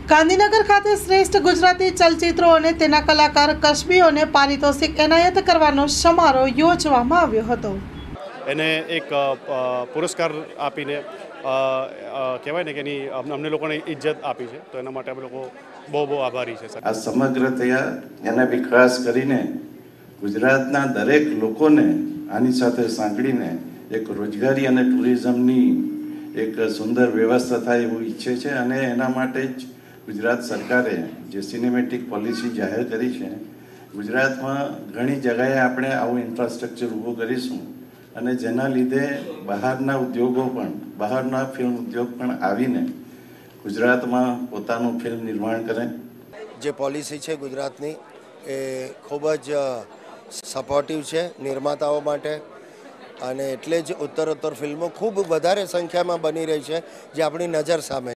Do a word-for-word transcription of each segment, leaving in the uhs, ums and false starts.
ગાંધીનગર ખાતે શ્રેષ્ઠ ગુજરાતી ચલચિત્રો અને તેના કલાકાર કસબીઓને પારિતોષિક એનાયત કરવાનો સમારોહ યોજવામાં આવ્યો હતો। એને એક પુરસ્કાર આપીને કહેવાય ને કે એની અમને લોકોને ઇજ્જત આપી છે, તો એના માટે અમે લોકો બહુ બહુ આભારી છે। આ સમગ્રતયા એના વિકાસ કરીને ગુજરાતના દરેક લોકોને આની સાથે સાંકળીને એક રોજગારી અને ટુરિઝમની એક સુંદર વ્યવસ્થા થાય એવું ઈચ્છે છે અને એના માટે જ ગુજરાત સરકારે જે સિનેમેટિક પોલિસી જાહેર કરી છે, ગુજરાતમાં ઘણી જગ્યાએ આપણે આવું ઇન્ફ્રાસ્ટ્રક્ચર ઊભું કરીશું અને જેના લીધે બહારના ઉદ્યોગો પણ બહારના ફિલ્મ ઉદ્યોગ પણ આવીને ગુજરાતમાં પોતાનું ફિલ્મ નિર્માણ કરે। જે પોલિસી છે ગુજરાતની એ ખૂબ જ સપોર્ટિવ છે નિર્માતાઓ માટે અને એટલે જ ઉત્તરોત્તર ફિલ્મો ખૂબ વધારે સંખ્યામાં બની રહી છે, જે આપણી નજર સામે।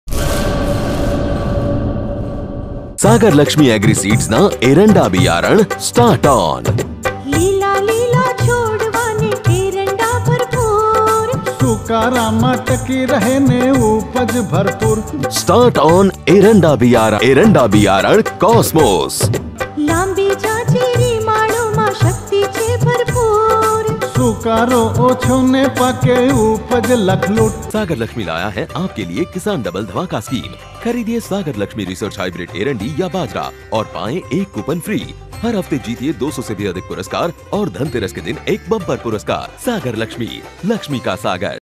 सागर लक्ष्मी एग्री सीड्स ना एरंडा बियारण स्टार्ट ऑन। लीला लीला छोड़वाने एरंडा भरपूर, सुकारामा टकी रहे ने उपज भरपूर। स्टार्ट ऑन एरंडा बियारण एरंडा बियारण कॉस्मोस। लांबी जाचेरी माळो में शक्ति छे भरपूर, सुकारो ओछो ने पाके उपज लखलूट। सागर लक्ष्मी लाया है आपके लिए किसान डबल धमाका स्कीम। खरीदिए सागर लक्ष्मी रिसर्च हाइब्रिड एरंडी या बाजरा और पाएं एक कूपन फ्री। हर हफ्ते जीतिए दो सौ से भी अधिक पुरस्कार और धनतेरस के दिन एक बम्पर पुरस्कार। सागर लक्ष्मी, लक्ष्मी का सागर।